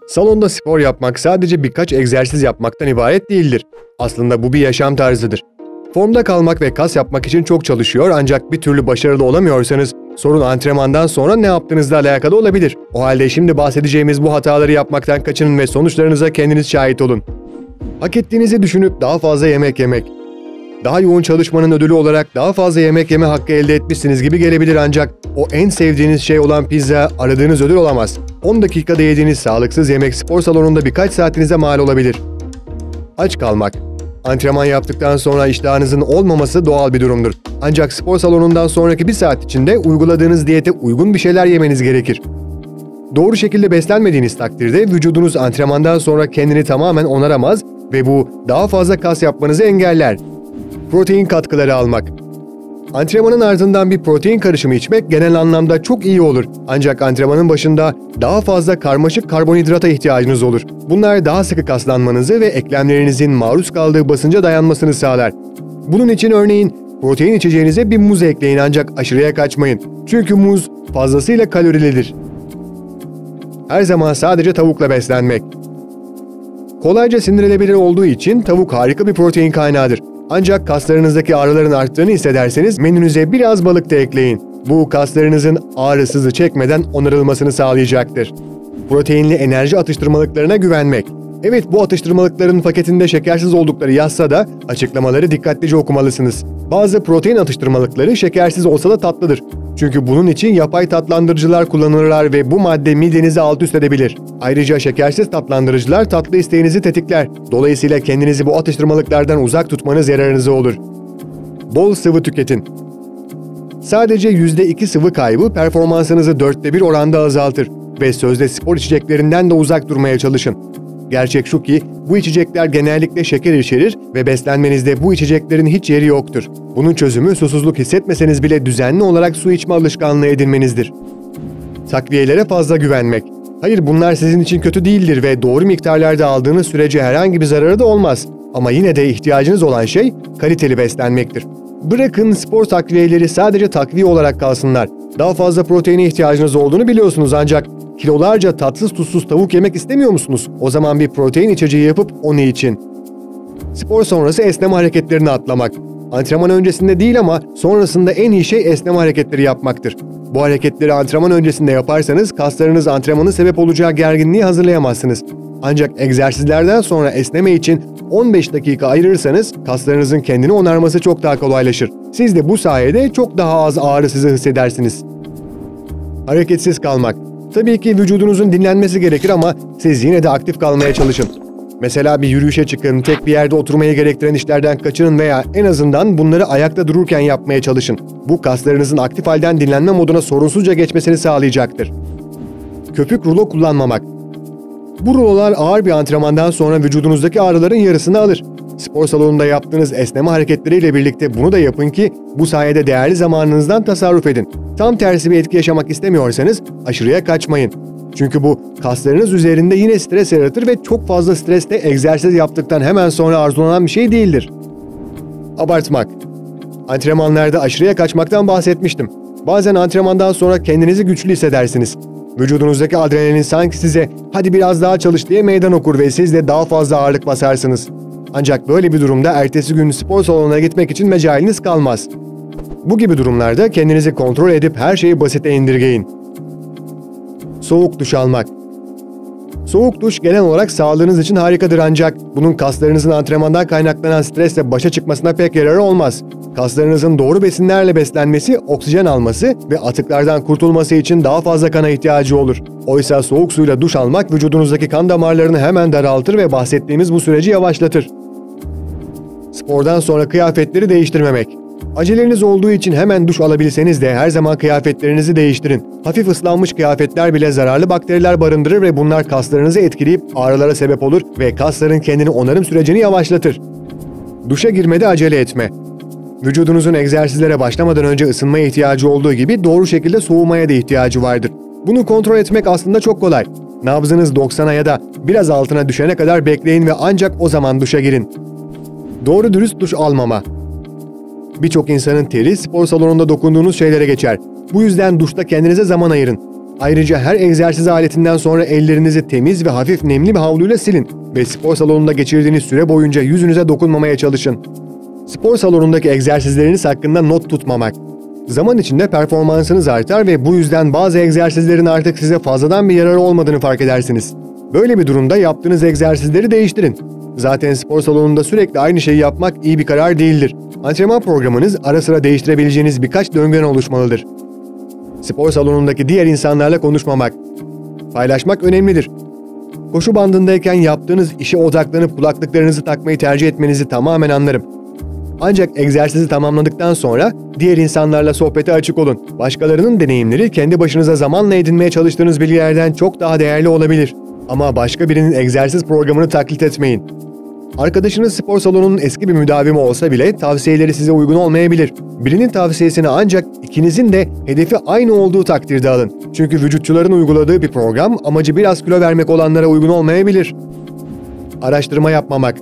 Salonda spor yapmak sadece birkaç egzersiz yapmaktan ibaret değildir. Aslında bu bir yaşam tarzıdır. Formda kalmak ve kas yapmak için çok çalışıyor ancak bir türlü başarılı olamıyorsanız sorun antrenmandan sonra ne yaptığınızla alakalı olabilir. O halde şimdi bahsedeceğimiz bu hataları yapmaktan kaçının ve sonuçlarınıza kendiniz şahit olun. Hak ettiğinizi düşünüp daha fazla yemek yemek. Daha yoğun çalışmanın ödülü olarak daha fazla yemek yeme hakkı elde etmişsiniz gibi gelebilir ancak o en sevdiğiniz şey olan pizza aradığınız ödül olamaz. 10 dakikada yediğiniz sağlıksız yemek spor salonunda birkaç saatinize mal olabilir. Aç kalmak. Antrenman yaptıktan sonra iştahınızın olmaması doğal bir durumdur. Ancak spor salonundan sonraki bir saat içinde uyguladığınız diyete uygun bir şeyler yemeniz gerekir. Doğru şekilde beslenmediğiniz takdirde vücudunuz antrenmandan sonra kendini tamamen onaramaz ve bu daha fazla kas yapmanızı engeller. Protein katkıları almak. Antrenmanın ardından bir protein karışımı içmek genel anlamda çok iyi olur. Ancak antrenmanın başında daha fazla karmaşık karbonhidrata ihtiyacınız olur. Bunlar daha sıkı kaslanmanızı ve eklemlerinizin maruz kaldığı basınca dayanmasını sağlar. Bunun için örneğin protein içeceğinize bir muz ekleyin ancak aşırıya kaçmayın. Çünkü muz fazlasıyla kalorilidir. Her zaman sadece tavukla beslenmek. Kolayca sindirilebilir olduğu için tavuk harika bir protein kaynağıdır. Ancak kaslarınızdaki ağrıların arttığını hissederseniz menünüze biraz balık da ekleyin. Bu kaslarınızın ağrısızı çekmeden onarılmasını sağlayacaktır. Proteinli enerji atıştırmalıklarına güvenmek. Evet, bu atıştırmalıkların paketinde şekersiz oldukları yazsa da açıklamaları dikkatlice okumalısınız. Bazı protein atıştırmalıkları şekersiz olsa da tatlıdır. Çünkü bunun için yapay tatlandırıcılar kullanırlar ve bu madde midenizi alt üst edebilir. Ayrıca şekersiz tatlandırıcılar tatlı isteğinizi tetikler. Dolayısıyla kendinizi bu atıştırmalıklardan uzak tutmanız yararınıza olur. Bol sıvı tüketin. Sadece %2 sıvı kaybı performansınızı 1/4 oranda azaltır ve sözde spor içeceklerinden de uzak durmaya çalışın. Gerçek şu ki bu içecekler genellikle şeker içerir ve beslenmenizde bu içeceklerin hiç yeri yoktur. Bunun çözümü susuzluk hissetmeseniz bile düzenli olarak su içme alışkanlığı edinmenizdir. Takviyelere fazla güvenmek. Hayır, bunlar sizin için kötü değildir ve doğru miktarlarda aldığınız sürece herhangi bir zararı da olmaz. Ama yine de ihtiyacınız olan şey kaliteli beslenmektir. Bırakın spor takviyeleri sadece takviye olarak kalsınlar. Daha fazla proteine ihtiyacınız olduğunu biliyorsunuz ancak kilolarca tatsız tuzsuz tavuk yemek istemiyor musunuz? O zaman bir protein içeceği yapıp onu için. Spor sonrası esneme hareketlerini atlamak. Antrenman öncesinde değil ama sonrasında en iyi şey esneme hareketleri yapmaktır. Bu hareketleri antrenman öncesinde yaparsanız kaslarınız antrenmanın sebep olacağı gerginliği hazırlayamazsınız. Ancak egzersizlerden sonra esneme için 15 dakika ayırırsanız kaslarınızın kendini onarması çok daha kolaylaşır. Siz de bu sayede çok daha az ağrısızı hissedersiniz. Hareketsiz kalmak. Tabii ki vücudunuzun dinlenmesi gerekir ama siz yine de aktif kalmaya çalışın. Mesela bir yürüyüşe çıkın, tek bir yerde oturmayı gerektiren işlerden kaçının veya en azından bunları ayakta dururken yapmaya çalışın. Bu kaslarınızın aktif halden dinlenme moduna sorunsuzca geçmesini sağlayacaktır. Köpük rulo kullanmamak. Bu rulolar ağır bir antrenmandan sonra vücudunuzdaki ağrıların yarısını alır. Spor salonunda yaptığınız esneme hareketleriyle birlikte bunu da yapın ki bu sayede değerli zamanınızdan tasarruf edin. Tam tersi bir etki yaşamak istemiyorsanız aşırıya kaçmayın. Çünkü bu kaslarınız üzerinde yine stres yaratır ve çok fazla stres de egzersiz yaptıktan hemen sonra arzulanan bir şey değildir. Abartmak. Antrenmanlarda aşırıya kaçmaktan bahsetmiştim. Bazen antrenmandan sonra kendinizi güçlü hissedersiniz. Vücudunuzdaki adrenalin sanki size "hadi biraz daha çalış" diye meydan okur ve siz de daha fazla ağırlık basarsınız. Ancak böyle bir durumda ertesi gün spor salonuna gitmek için mecaliniz kalmaz. Bu gibi durumlarda kendinizi kontrol edip her şeyi basite indirgeyin. Soğuk duş almak. Soğuk duş genel olarak sağlığınız için harikadır ancak bunun kaslarınızın antrenmandan kaynaklanan stresle başa çıkmasına pek yararı olmaz. Kaslarınızın doğru besinlerle beslenmesi, oksijen alması ve atıklardan kurtulması için daha fazla kana ihtiyacı olur. Oysa soğuk suyla duş almak vücudunuzdaki kan damarlarını hemen daraltır ve bahsettiğimiz bu süreci yavaşlatır. Spordan sonra kıyafetleri değiştirmemek. Aceleniz olduğu için hemen duş alabilseniz de her zaman kıyafetlerinizi değiştirin. Hafif ıslanmış kıyafetler bile zararlı bakteriler barındırır ve bunlar kaslarınızı etkileyip ağrılara sebep olur ve kasların kendini onarım sürecini yavaşlatır. Duşa girmede acele etme. Vücudunuzun egzersizlere başlamadan önce ısınmaya ihtiyacı olduğu gibi doğru şekilde soğumaya da ihtiyacı vardır. Bunu kontrol etmek aslında çok kolay. Nabzınız 90'a ya da biraz altına düşene kadar bekleyin ve ancak o zaman duşa girin. Doğru dürüst duş almama. Birçok insanın teri spor salonunda dokunduğunuz şeylere geçer. Bu yüzden duşta kendinize zaman ayırın. Ayrıca her egzersiz aletinden sonra ellerinizi temiz ve hafif nemli bir havluyla silin ve spor salonunda geçirdiğiniz süre boyunca yüzünüze dokunmamaya çalışın. Spor salonundaki egzersizleriniz hakkında not tutmamak. Zaman içinde performansınız artar ve bu yüzden bazı egzersizlerin artık size fazladan bir yararı olmadığını fark edersiniz. Böyle bir durumda yaptığınız egzersizleri değiştirin. Zaten spor salonunda sürekli aynı şeyi yapmak iyi bir karar değildir. Antrenman programınız ara sıra değiştirebileceğiniz birkaç döngüden oluşmalıdır. Spor salonundaki diğer insanlarla konuşmamak. Paylaşmak önemlidir. Koşu bandındayken yaptığınız işe odaklanıp kulaklıklarınızı takmayı tercih etmenizi tamamen anlarım. Ancak egzersizi tamamladıktan sonra diğer insanlarla sohbete açık olun. Başkalarının deneyimleri kendi başınıza zamanla edinmeye çalıştığınız bilgilerden çok daha değerli olabilir. Ama başka birinin egzersiz programını taklit etmeyin. Arkadaşınız spor salonunun eski bir müdavimi olsa bile tavsiyeleri size uygun olmayabilir. Birinin tavsiyesini ancak ikinizin de hedefi aynı olduğu takdirde alın. Çünkü vücutçuların uyguladığı bir program amacı biraz kilo vermek olanlara uygun olmayabilir. Araştırma yapmamak.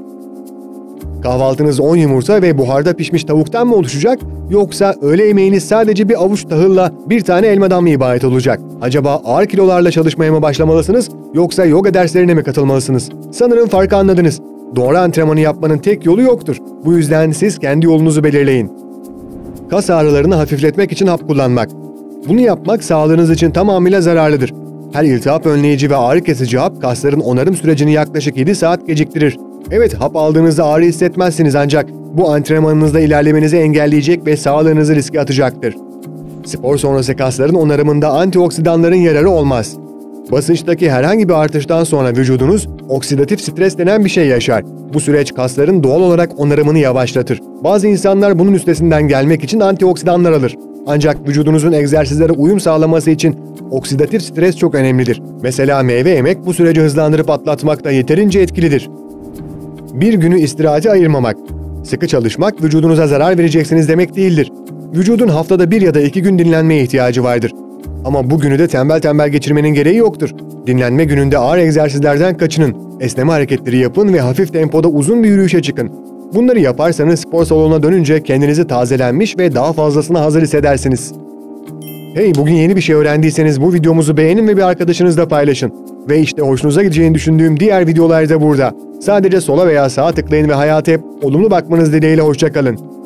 Kahvaltınız 10 yumurta ve buharda pişmiş tavuktan mı oluşacak? Yoksa öğle yemeğiniz sadece bir avuç tahılla bir tane elmadan mı ibaret olacak? Acaba ağır kilolarla çalışmaya mı başlamalısınız yoksa yoga derslerine mi katılmalısınız? Sanırım farkı anladınız. Doğru antrenmanı yapmanın tek yolu yoktur. Bu yüzden siz kendi yolunuzu belirleyin. Kas ağrılarını hafifletmek için hap kullanmak. Bunu yapmak sağlığınız için tamamıyla zararlıdır. Her iltihap önleyici ve ağrı kesici hap kasların onarım sürecini yaklaşık 7 saat geciktirir. Evet, hap aldığınızda ağrı hissetmezsiniz ancak bu antrenmanınızda ilerlemenizi engelleyecek ve sağlığınızı riske atacaktır. Spor sonrası kasların onarımında antioksidanların yararı olmaz. Basınçtaki herhangi bir artıştan sonra vücudunuz oksidatif stres denen bir şey yaşar. Bu süreç kasların doğal olarak onarımını yavaşlatır. Bazı insanlar bunun üstesinden gelmek için antioksidanlar alır. Ancak vücudunuzun egzersizlere uyum sağlaması için oksidatif stres çok önemlidir. Mesela meyve yemek bu süreci hızlandırıp atlatmakta yeterince etkilidir. Bir günü istirahate ayırmamak. Sıkı çalışmak vücudunuza zarar vereceksiniz demek değildir. Vücudun haftada 1 ya da 2 gün dinlenmeye ihtiyacı vardır. Ama bu günü de tembel tembel geçirmenin gereği yoktur. Dinlenme gününde ağır egzersizlerden kaçının, esneme hareketleri yapın ve hafif tempoda uzun bir yürüyüşe çıkın. Bunları yaparsanız spor salonuna dönünce kendinizi tazelenmiş ve daha fazlasına hazır hissedersiniz. Hey, bugün yeni bir şey öğrendiyseniz bu videomuzu beğenin ve bir arkadaşınızla paylaşın. Ve işte hoşunuza gideceğini düşündüğüm diğer videolar da burada. Sadece sola veya sağa tıklayın ve hayata hep olumlu bakmanız dileğiyle hoşça kalın.